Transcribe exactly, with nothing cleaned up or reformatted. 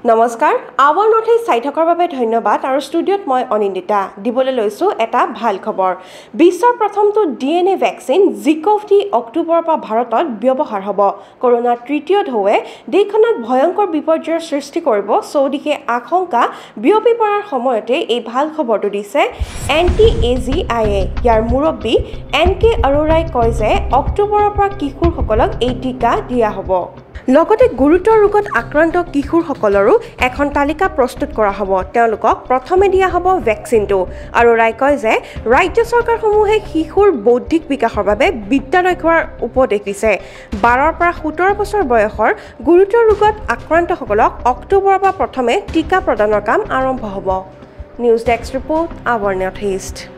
নমস্কাৰ hour North east চাই থকাৰ বাবে ধন্যবাদ আৰু ষ্টুডিঅ'ত মই অনিন্দিতা দিবলৈ লৈছোঁ এটা ভাল খবৰ বিশ্বৰ প্ৰথমটো ডিএনএ ভেকচিন জিকভি অক্টোবৰৰ পৰা ভাৰতত ব্যৱহাৰ হ'ব কৰোনাৰ তৃতীয় ঢৌৱে দেশখনত ভয়ংকৰ বিপৰ্যয়ৰ সৃষ্টি কৰিব সৌদিকে আশংকা বিয়পি পৰাৰ সময়তে এই ভাল খবৰটো দিছে N T A G I A ইয়াৰ মুৰব্বী এন কে আৰোৰাই কয় যে অক্টোবৰৰ পৰা কিশোৰসকলক এই টিকা দিয়া হ'ব লগতে গুৰুতৰ ৰোগত আক্ৰান্ত কিশোৰসকলৰো এখন তালিকা প্ৰস্তুত কৰা হ'ব তেওঁলোকক প্ৰথমে দিয়া হ'ব ভেকচিনটো আৰু ৰায় কয় যে ৰাজ্য চৰকাৰসমূহে শিশুৰ বৌদ্ধিক বিকাশৰ বাবে বিদ্যালয় খোৱাৰ উপদেশ দিছে বাৰৰ পৰা সোতৰ বছৰ বয়সৰ গুৰুতৰ ৰোগত আক্ৰান্তসকলক অক্টোবৰৰ পৰা প্ৰথমে টিকা প্ৰদানৰ কাম আৰম্ভ হ'ব news desk report our North east